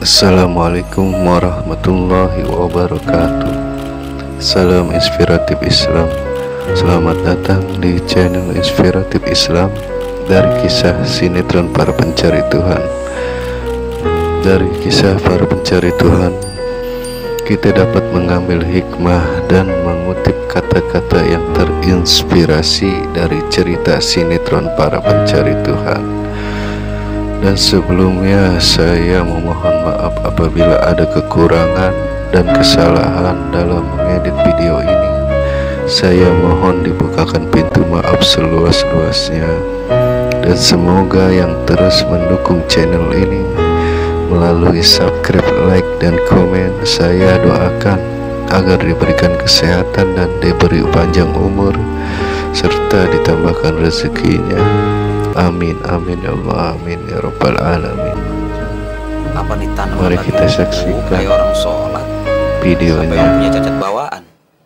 Assalamualaikum warahmatullahi wabarakatuh. Salam inspiratif Islam. Selamat datang di channel Inspiratif Islam dari kisah sinetron para pencari Tuhan. Dari kisah para pencari Tuhan, kita dapat mengambil hikmah dan mengutip kata-kata yang terinspirasi dari cerita sinetron para pencari Tuhan. Dan sebelumnya saya memohon maaf apabila ada kekurangan dan kesalahan dalam mengedit video ini. Saya mohon dibukakan pintu maaf seluas-luasnya. Dan semoga yang terus mendukung channel ini melalui subscribe, like, dan komen, saya doakan agar diberikan kesehatan dan diberi panjang umur serta ditambahkan rezekinya. Amin, amin ya Allah, amin ya Rabbal alamin. Apa ditanam? Mari kita saksikan kayak orang sholat videonya. sampai punya cacat bawaan.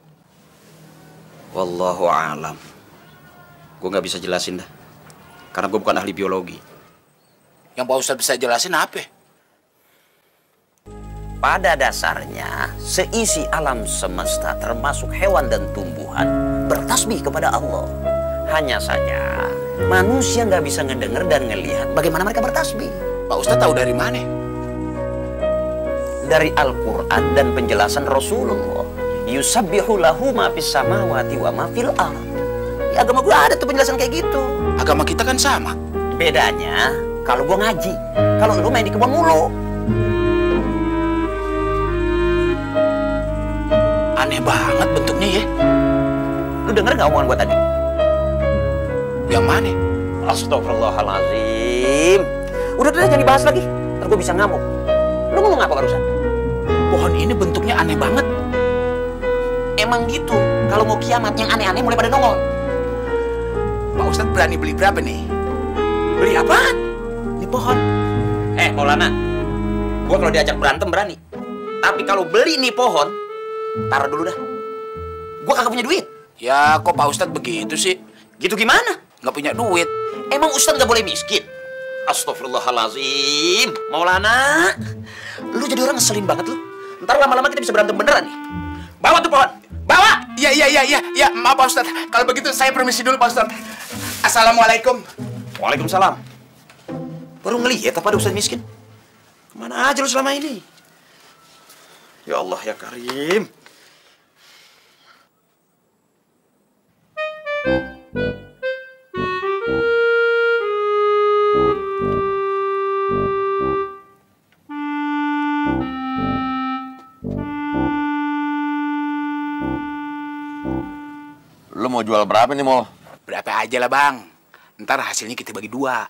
Wallahu a'lam. Gue nggak bisa jelasin dah, karena gue bukan ahli biologi. Yang Pak Ustadz bisa jelasin apa? Pada dasarnya, seisi alam semesta termasuk hewan dan tumbuhan bertasbih kepada Allah. Hanya saja manusia nggak bisa ngedenger dan ngelihat bagaimana mereka bertasbih. Pak Ustadz tahu dari mana? Dari Al-Quran dan penjelasan Rasulullah. Yusabbihu lahu ma fis samawati wa ma fil ardh. Di agama gue ada tuh penjelasan kayak gitu. Agama kita kan sama. Bedanya kalau gue ngaji, kalau lu main di kebun mulu. Aneh banget bentuknya ya. Lu denger nggak omongan gue tadi? Yang mana? Astagfirullahaladzim. Udah jangan dibahas lagi, ntar gue bisa ngamuk. Lu ngomong apa barusan? Pohon ini bentuknya aneh banget. Emang gitu, kalau mau kiamat yang aneh-aneh mulai pada nongol. Pak Ustadz berani beli berapa nih? Beli apaan? Ini pohon. Maulana, gue kalau diajak berantem berani. Tapi kalau beli nih pohon, taruh dulu dah. Gue kagak punya duit. Ya kok Pak Ustadz begitu sih? Gitu gimana? Nggak punya duit. Emang Ustadz nggak boleh miskin? Astagfirullahaladzim. Maulana, lu jadi orang ngeselin banget lu. Ntar lama-lama kita bisa berantem beneran nih. Bawa tuh pohon, bawa. Ya, maaf Pak Ustadz. Kalau begitu saya permisi dulu Pak Ustadz. Assalamualaikum. Waalaikumsalam. Baru ngelihat apa ada Ustadz miskin? Kemana aja lu selama ini? Ya Allah ya Karim. Lu mau jual berapa nih, Mol? Berapa aja lah Bang. Ntar hasilnya kita bagi dua.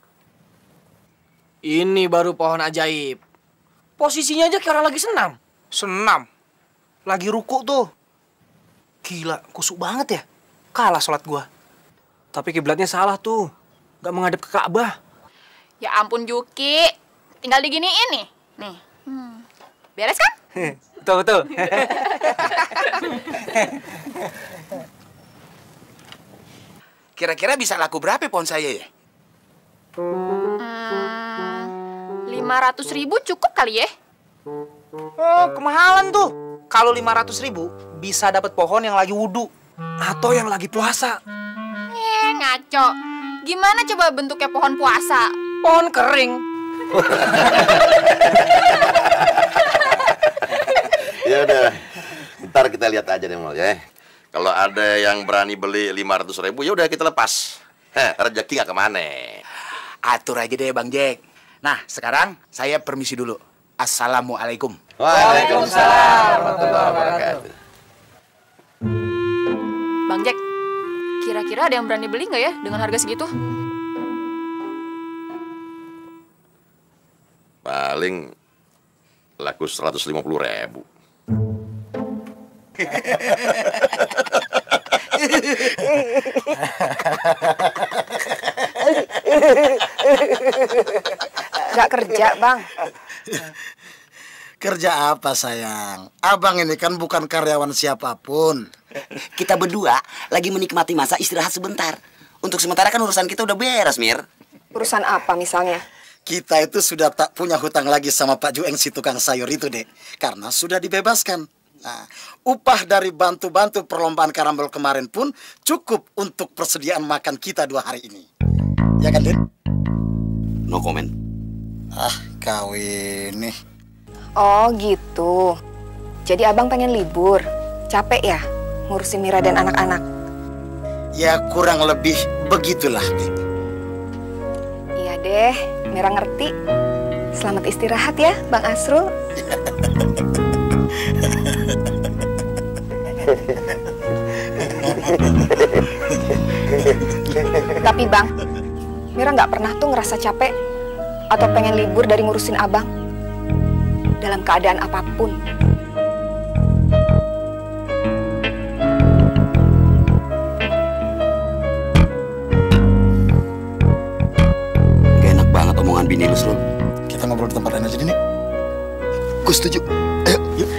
Ini baru pohon ajaib. Posisinya aja kayak orang lagi senam. Senam? Lagi ruku tuh. Gila, kusuk banget ya. Kalah sholat gua. Tapi kiblatnya salah tuh. Gak menghadap ke Ka'bah. Ya ampun Juki, tinggal diginiin nih. Nih, beres kan? Betul. Kira-kira bisa laku berapa pohon saya ya? 500.000 cukup kali ya? Oh, kemahalan tuh. Kalau 500.000 bisa dapat pohon yang lagi wudhu Atau yang lagi puasa. Ngaco. Gimana coba bentuknya pohon puasa? pohon kering. Ya udah, ntar kita lihat aja deh, Mol ya. Kalau ada yang berani beli 500.000, ya udah kita lepas. Rezeki nggak kemana. Atur aja deh Bang Jack. Nah, sekarang saya permisi dulu. Assalamualaikum. Waalaikumsalam warahmatullahi wabarakatuh. Bang Jack, kira-kira ada yang berani beli nggak ya dengan harga segitu? Paling laku 150.000. Gak kerja, Bang. Kerja apa, sayang? Abang ini kan bukan karyawan siapapun. Kita berdua lagi menikmati masa istirahat sebentar. Untuk sementara kan urusan kita udah beres, Mir. Urusan apa misalnya? kita itu sudah tak punya hutang lagi sama Pak Jueng si tukang sayur itu, Dek. Karena sudah dibebaskan. Nah, upah dari bantu-bantu perlombaan karambol kemarin pun cukup untuk persediaan makan kita 2 hari ini. Ya kan, Dek? No comment. Ah, kau ini. Oh gitu. Jadi abang pengen libur. Capek ya ngurusin Mira dan anak-anak? Ya kurang lebih begitulah, Dek. Iya deh, Mira ngerti. Selamat istirahat ya, Bang Asrul. Tapi Bang, Mira nggak pernah tuh ngerasa capek atau pengen libur dari ngurusin abang. Dalam keadaan apapun. Gak enak banget omongan bini lu, Srul. Kita ngobrol di tempat lain aja, nih. Gue setuju. Ayo, yuk.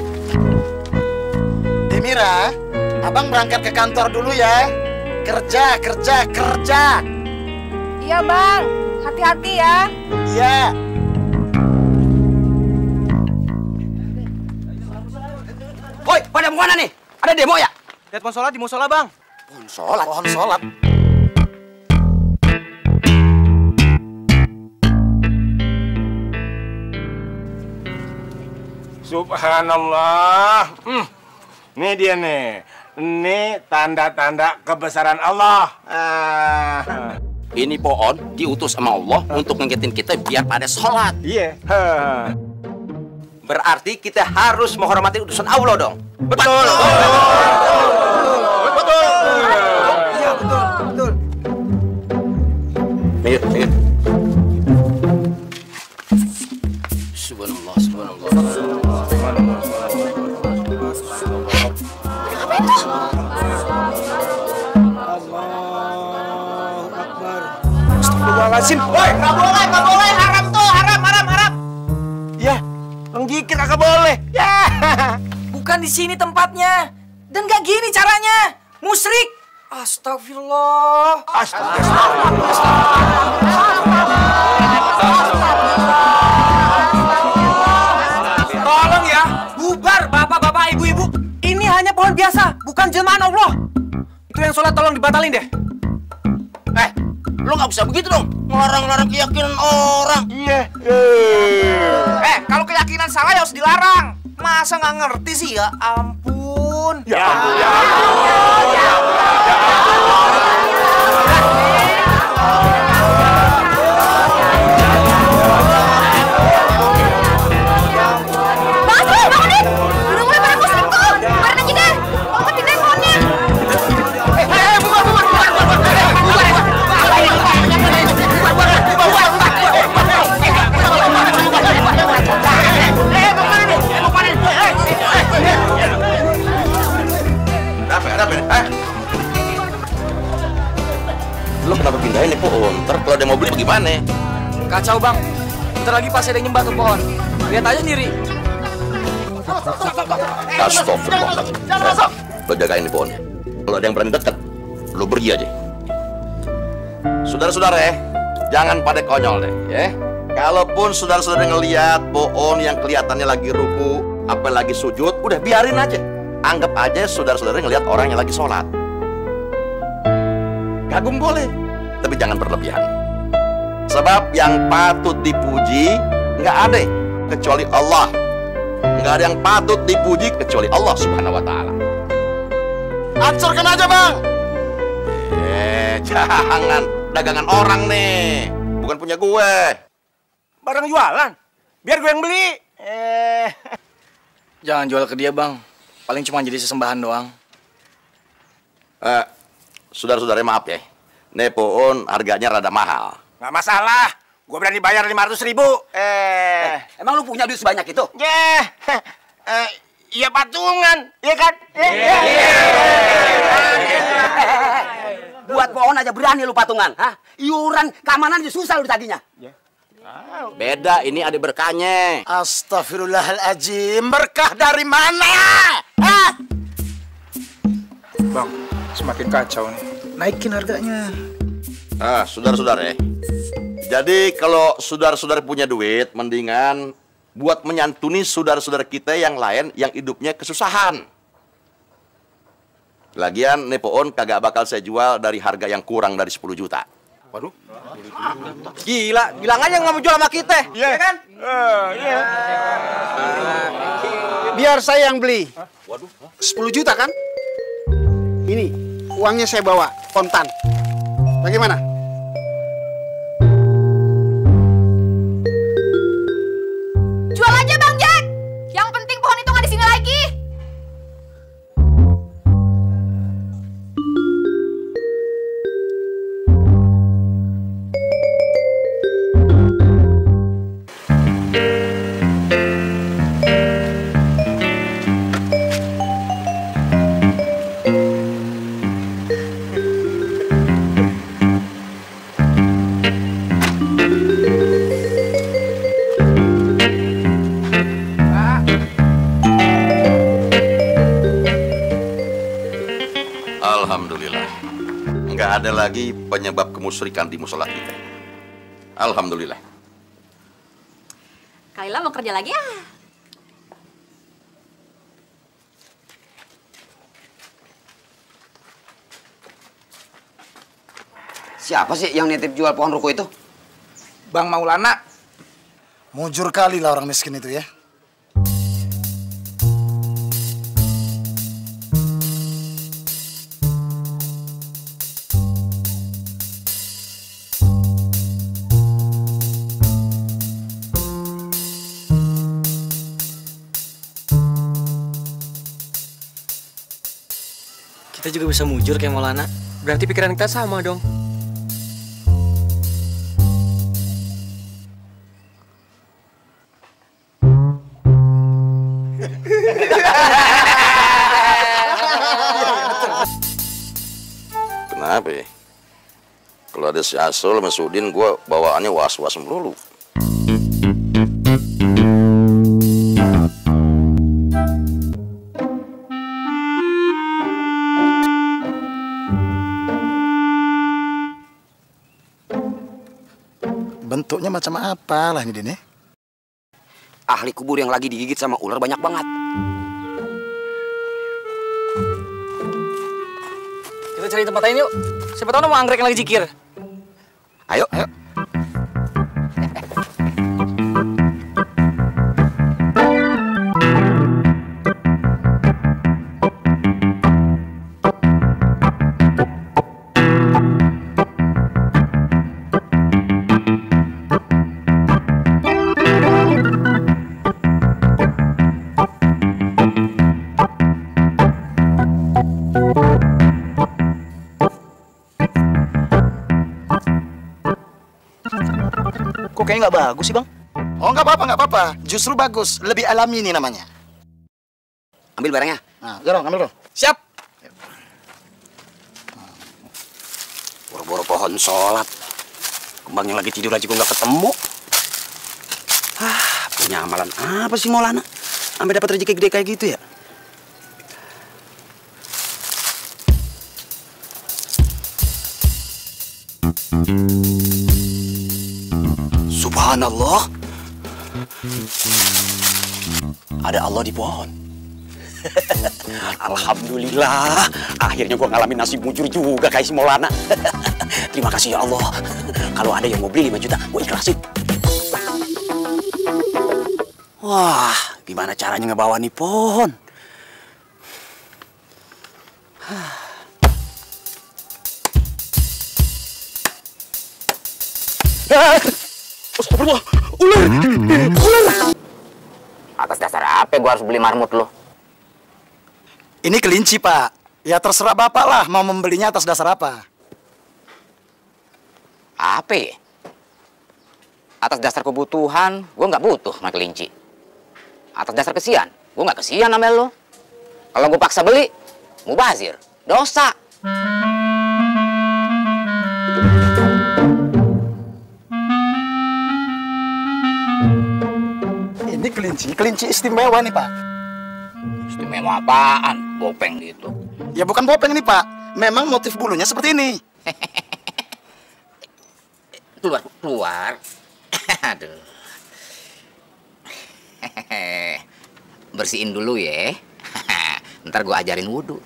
Demira, abang berangkat ke kantor dulu ya. Kerja, kerja, kerja. Iya Bang, hati-hati ya. Iya. Woi, pada mau mana nih? Ada demo ya? Lihat pohon sholat di musola, Bang. Pohon sholat. Pohon sholat. Subhanallah. Ini dia nih. Ini tanda-tanda kebesaran Allah. Ini pohon diutus sama Allah untuk ngingetin kita biar pada sholat. Iya. Berarti kita harus menghormati utusan Allah dong. Betul. Betul. Iya, betul, betul. Minggir, minggir. Subhanallah, subhanallah. Astagfirullahaladzim. Woi, nggak boleh, haram tuh, haram. Ya, menggigit kagak boleh. Ya. Bukan di sini tempatnya. Dan gak gini caranya. Musyrik. Astagfirullah. Tolong ya, bubar bapak-bapak, ibu-ibu. Ini hanya pohon biasa, bukan jelmaan Allah. Itu yang sholat tolong dibatalin deh. Lu nggak bisa begitu dong, ngelarang-larang keyakinan orang. Iya. Kalau keyakinan salah ya harus dilarang. Masa nggak ngerti sih ya? Ampun. Ya ampun. Bang Asrul, bangunin! Udah mulai pada musyrik tuh. Barin aja deh. Mau pindahin pohonnya. Lo kenapa pindahin nih pohon? Ntar kalau ada yang mau beli bagaimana? Kacau bang, bentar lagi pasti ada yang nyembah tuh pohon. Lihat aja sendiri. Astagfirullahaladzim. Lo jagain nih pohonnya. Kalau ada yang berani dekat, lo pergi aja. Saudara-saudara jangan pada konyol deh, ya. Kalaupun saudara-saudara ngelihat pohon yang kelihatannya lagi ruku, apa lagi sujud, udah biarin aja. Anggap aja saudara-saudara ngelihat orang yang lagi sholat. Kagum boleh, tapi jangan berlebihan. Sebab yang patut dipuji nggak ada kecuali Allah. Nggak ada yang patut dipuji kecuali Allah Subhanahu Wa Taala. Hancurkan aja, Bang. Jangan, dagangan orang nih, bukan punya gue. Barang jualan, biar gue yang beli. Jangan jual ke dia bang, paling cuma jadi sesembahan doang. Saudara-saudara maaf ya, nih pohon harganya rada mahal. Nggak masalah, gue berani bayar 500.000. Emang lu punya duit sebanyak itu? Iya patungan, iya kan? Buat pohon aja berani lu patungan, hah? Iuran keamanan aja susah lu tadinya. Beda, ini ada berkahnya. Astagfirullahaladzim, berkah dari mana? Bang, semakin kacau nih. Naikin harganya. Saudara-saudara Jadi kalau saudara-saudara punya duit, mendingan buat menyantuni saudara-saudara kita yang lain yang hidupnya kesusahan. Lagian nih pohon kagak bakal saya jual dari harga yang kurang dari 10 juta. Waduh. Gila, bilang aja nggak mau jual sama kita, ya kan? Iya. Biar saya yang beli. Waduh. 10 juta kan? Ini, uangnya saya bawa, kontan. Bagaimana? Jual aja Bang Jack. Yang penting pohon itu nggak di sini lagi. Alhamdulillah, nggak ada lagi penyebab kemusyrikan di musola kita. Alhamdulillah. Kaila mau kerja lagi ya? Siapa sih yang nitip jual pohon ruko itu? Bang Maulana. Mujur kali lah orang miskin itu ya. Kita juga bisa mujur kayak Maulana. Berarti pikiran kita sama dong. Kenapa ya? Kalau ada si Asol sama Sudin, gue bawaannya was-was melulu. Bentuknya macam apa lah ini, Din? Ahli kubur yang lagi digigit sama ular banyak banget. Kita cari tempat lain yuk. Siapa tahu nama anggrek yang lagi jikir. Ayo, ayo. Kok kayaknya nggak bagus sih, Bang? Oh, nggak apa-apa, nggak apa-apa. Justru bagus. Lebih alami ini namanya. Ambil barangnya. Nah, dorong, ambil dong. Siap. Boro-boro pohon sholat. Kembang yang lagi tidur aja gue nggak ketemu. Punya amalan apa sih Maulana? Sampai dapat rezeki gede kayak gitu ya? Subhanallah. Ada Allah di pohon. Alhamdulillah. Akhirnya gua ngalamin nasib mujur juga kayak si Maulana. Terima kasih ya Allah. Kalau ada yang mau beli 5 juta, gua ikhlasin. Wah, gimana caranya ngebawa nih pohon? Astagfirullah, ular! Ular! Atas dasar apa gua harus beli marmut lo? Ini kelinci, Pak. Ya terserah Bapak lah mau membelinya atas dasar apa. Apa ya? Atas dasar kebutuhan, gua nggak butuh sama kelinci. Atas dasar kesian, gua nggak kesian sama lo. Kalau gua paksa beli, mubazir, dosa. Ini kelinci istimewa nih, Pak. Istimewa apaan? Bopeng gitu. Ya bukan bopeng nih, Pak. Memang motif bulunya seperti ini. Keluar. Aduh. Bersihin dulu ya. Ntar gua ajarin wudhu.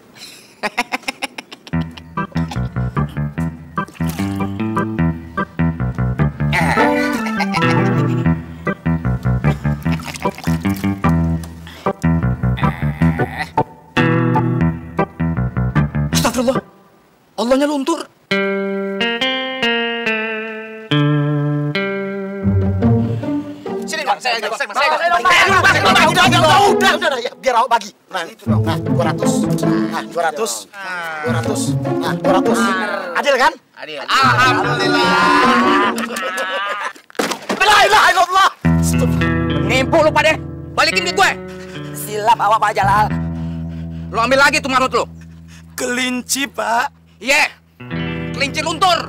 Astagfirullah. Allahnya luntur. Udah, ya, biar awak bagi. Nah, itu dong. Nah, 200. Nah, 200. 200. Nah, 200. Adil kan? Adil. Alhamdulillah. La ilaha illallah. Nipu lu pada. Balikin duit gue. Silap awak Pak Jalal. Lu ambil lagi tuh manut lu. Kelinci, Pak. Iya. Kelinci luntur.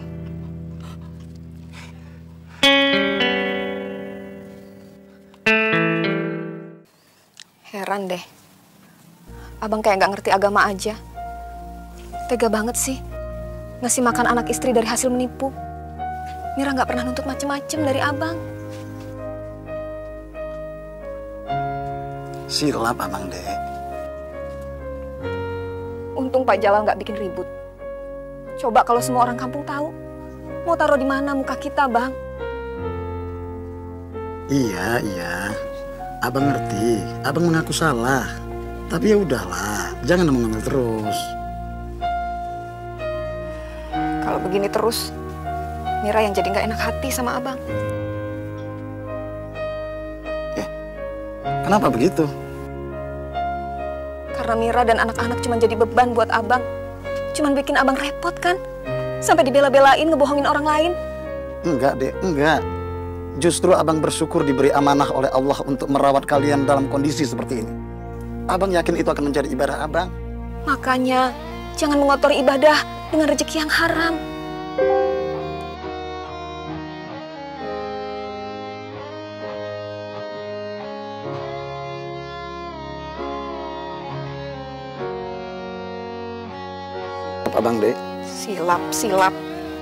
Heran deh. Abang kayak nggak ngerti agama aja. Tega banget sih. Ngasih makan anak istri dari hasil menipu. Mira nggak pernah nuntut macem-macem dari abang. Silap abang, Dek. Untung Pak Jalal nggak bikin ribut. Coba kalau semua orang kampung tahu. Mau taruh di mana muka kita, Bang? Iya. Abang ngerti, abang mengaku salah. Tapi ya udahlah, jangan ngomong terus. Kalau begini terus, Mira yang jadi nggak enak hati sama abang. Kenapa begitu? Karena Mira dan anak-anak cuma jadi beban buat abang. Cuman bikin abang repot kan? Sampai dibela-belain ngebohongin orang lain. Enggak, Dek, enggak. Justru abang bersyukur diberi amanah oleh Allah untuk merawat kalian dalam kondisi seperti ini. Abang yakin itu akan menjadi ibadah abang. Makanya, jangan mengotori ibadah dengan rezeki yang haram. Abang, Dek. Silap.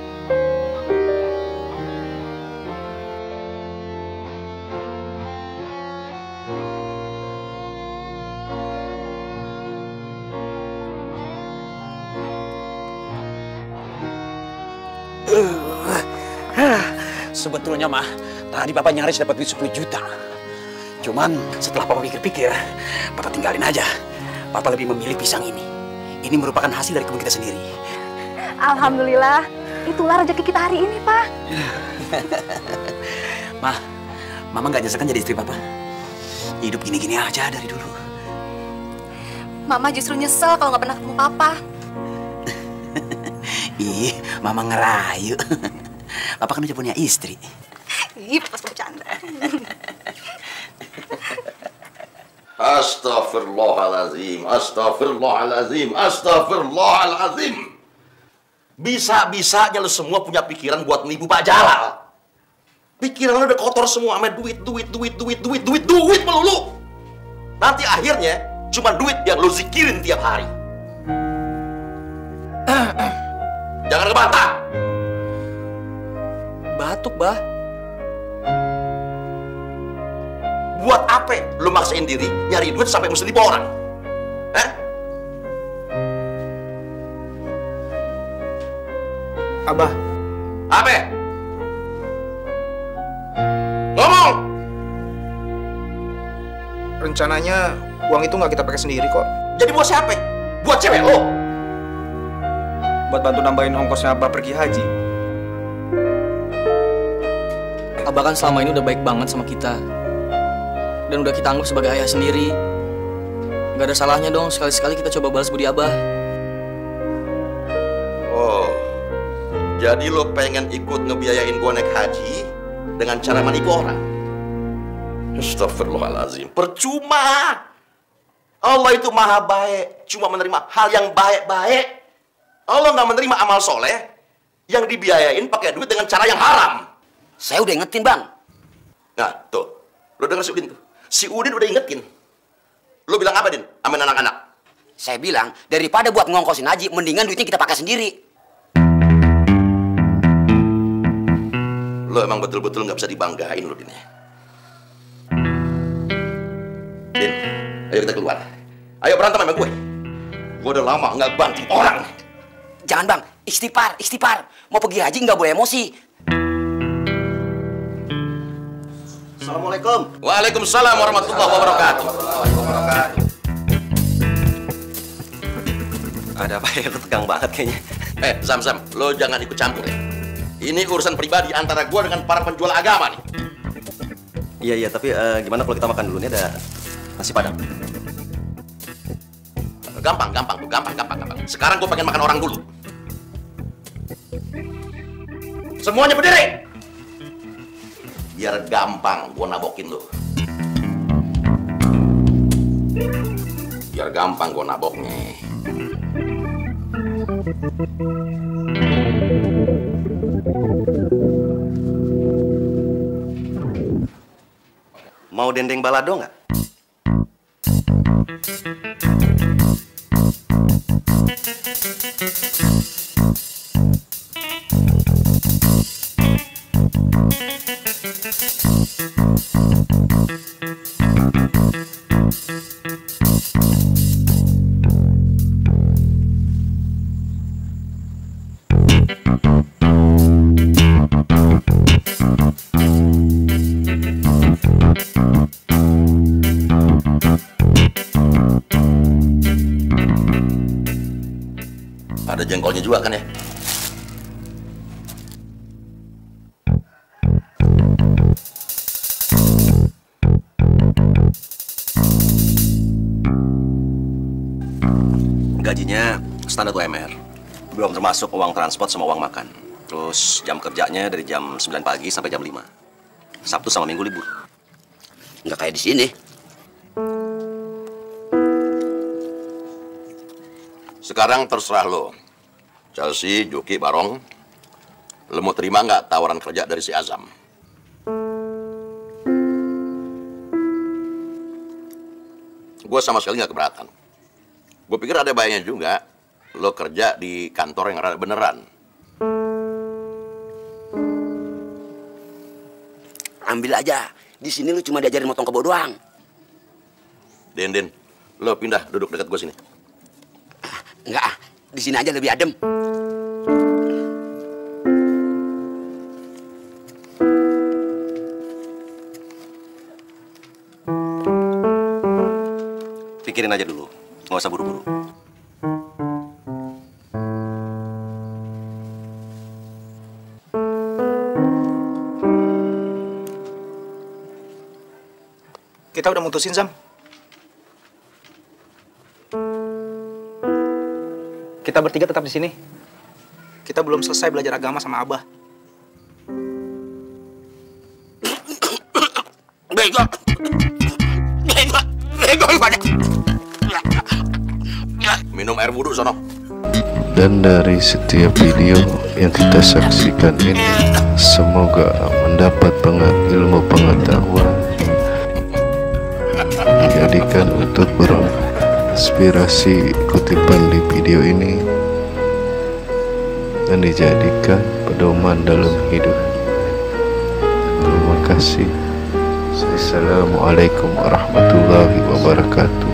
Sebetulnya mah, tadi Papa nyaris dapat duit 10 juta. Cuman setelah Papa pikir-pikir, Papa tinggalin aja. Papa lebih memilih pisang ini. Ini merupakan hasil dari kebun kita sendiri. Alhamdulillah, itulah rezeki kita hari ini, Pak. Mama nggak nyesel kan jadi istri Papa? Hidup gini-gini aja dari dulu. Mama justru nyesel kalau nggak pernah ketemu Papa. Ih, Mama ngerayu. Papa kan udah punya istri. Ih, pas bercanda. Astagfirullahalazim. Bisa-bisanya lu semua punya pikiran buat nipu Pak Jalal. Pikiran lu udah kotor semua sama duit melulu. Nanti akhirnya cuma duit yang lu zikirin tiap hari. Jangan ngebantah. Batuk, Bah. Buat apa lu maksain diri nyari duit sampai mesti nipu orang? Hah? Abah. Apa? Ngomong! Rencananya uang itu nggak kita pakai sendiri kok. Jadi buat siapa? Buat cewek lo? Buat bantu nambahin ongkosnya Abah pergi haji. Abah kan selama ini udah baik banget sama kita. Dan udah kita anggap sebagai ayah sendiri. Gak ada salahnya dong sekali-sekali kita coba balas budi Abah. Oh, jadi lo pengen ikut ngebiayain gua naik haji dengan cara menipu orang? Astagfirullahaladzim, percuma. Allah itu maha baik, cuma menerima hal yang baik-baik. Allah nggak menerima amal soleh yang dibiayain pakai duit dengan cara yang haram. Saya udah ingetin, Bang. Nah, tuh. Lo denger si Udin tuh. Si Udin udah ingetin. Lo bilang apa, Din? Amin anak-anak. Saya bilang, daripada buat ngongkosin haji, mendingan duitnya kita pakai sendiri. Lo emang betul-betul nggak bisa dibanggain lo, Din. Din, ayo kita keluar. Ayo berantem sama gue. Gue udah lama nggak banting orang. Jangan bang, istighfar, istighfar. Mau pergi haji nggak boleh emosi. Assalamualaikum. Waalaikumsalam warahmatullahi wabarakatuh. Ada apa ya? Lu tegang banget kayaknya. Zam, lo jangan ikut campur ya. Ini urusan pribadi antara gue dengan para penjual agama nih. Iya, tapi gimana kalau kita makan dulu? Nih ada nasi padang. Gampang. Sekarang gue pengen makan orang dulu. Semuanya berdiri. Biar gampang gue nabokin lo. Biar gampang gue naboknya. Mau dendeng balado nggak? Ada jengkolnya juga kan ya? Gajinya standar UMR. Belum termasuk uang transport sama uang makan. Terus jam kerjanya dari jam 9 pagi sampai jam 5. Sabtu sama Minggu libur. Nggak kayak di sini. Sekarang terserah lo. Chelsea, Juki, Barong. Lo mau terima nggak tawaran kerja dari si Azam? Gue sama sekali nggak keberatan. Gue pikir ada baiknya juga lo kerja di kantor yang rada beneran. Ambil aja. Di sini lu cuma diajarin motong kebo doang. Din, lo pindah duduk dekat gue sini. Enggak, di sini aja lebih adem. Pikirin aja dulu, nggak usah buru-buru. Kita udah mutusin, Sam. Kita bertiga tetap di sini. Kita belum selesai belajar agama sama Abah. Minum air wudhu sono. Dan dari setiap video yang kita saksikan ini, semoga mendapat ilmu pengetahuan, dijadikan untuk berinspirasi kutipan di video ini, dan dijadikan pedoman dalam hidup. Terima kasih. Assalamualaikum warahmatullahi wabarakatuh.